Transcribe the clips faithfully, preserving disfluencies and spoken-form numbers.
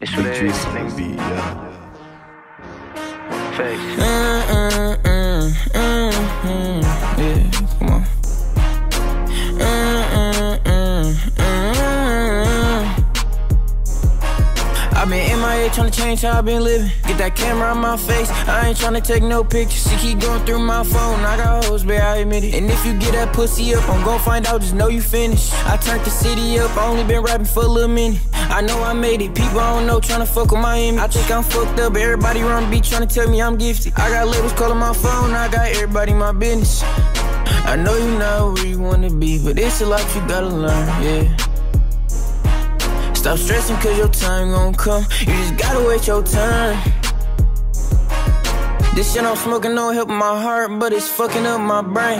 It's for that Juice on the beat, yeah. face. Mm, mm, mm, mm, mm. Yeah, come on. Mm, mm, mm, mm. I've been M I A tryna change how I've been living. Get that camera on my face, I ain't tryna take no pictures. She keep going through my phone, I got hoes, babe, I admit it. And if you get that pussy up, I'm gon' find out, just know you finished. I turned the city up, I only been rapping for a little minute. I know I made it, people I don't know tryna fuck with my image. I think I'm fucked up, everybody around me tryna tell me I'm gifted. I got labels calling my phone, I got everybody my business. I know you not where you wanna be, but it's a lot you gotta learn, yeah. Stop stressing cause your time gon' come, you just gotta wait your time. This shit I'm smoking don't help my heart, but it's fucking up my brain.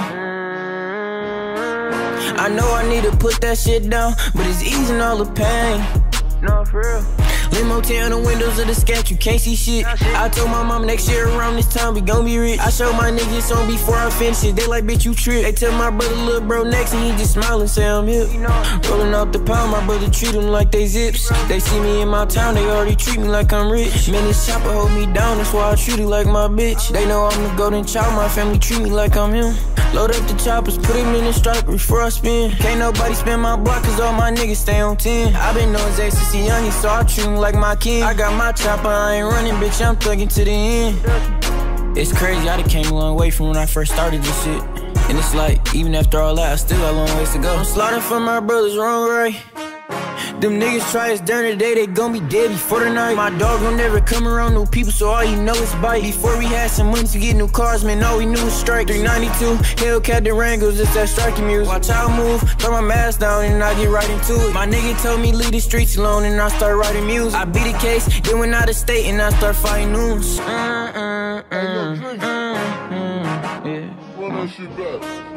I know I need to put that shit down, but it's easing all the pain. No, for real. Limo ten on the windows of the scat, you can't see shit. I told my mom next year around this time we gon' be rich. I showed my niggas on before I finish it, they like bitch you trip. They tell my brother little bro next and he just smile and say I'm hip. Rolling off the pound, my brother treat them like they zips. They see me in my town, they already treat me like I'm rich. Man, this chopper hold me down, that's why I treat it like my bitch. They know I'm the golden child, my family treat me like I'm him. Load up the choppers, put him in the striker before I spin. Can't nobody spin my block cause all my niggas stay on ten. I been knowing Zay since he young, so I treat him like my king. I got my chopper, I ain't running, bitch, I'm thugging to the end. It's crazy, I done came a long way from when I first started this shit. And it's like, even after all that, I still got a long ways to go. I'm sliding for my brothers, wrong, right? Them niggas try us during the day, they gon' be dead before the night. My dog gon' never come around new people, so all you know is bite. Before we had some money to get new cars, man, all we knew was strike. three ninety-two, Hellcat Durangos, it's that striking music. Watch how I move, throw my mask down and I get right into it. My nigga told me leave the streets alone and I start writing music. I beat the case, then went out of state and I start fighting news. Mm, mm, mm, mm, mm, mm, yeah. Run that shit back.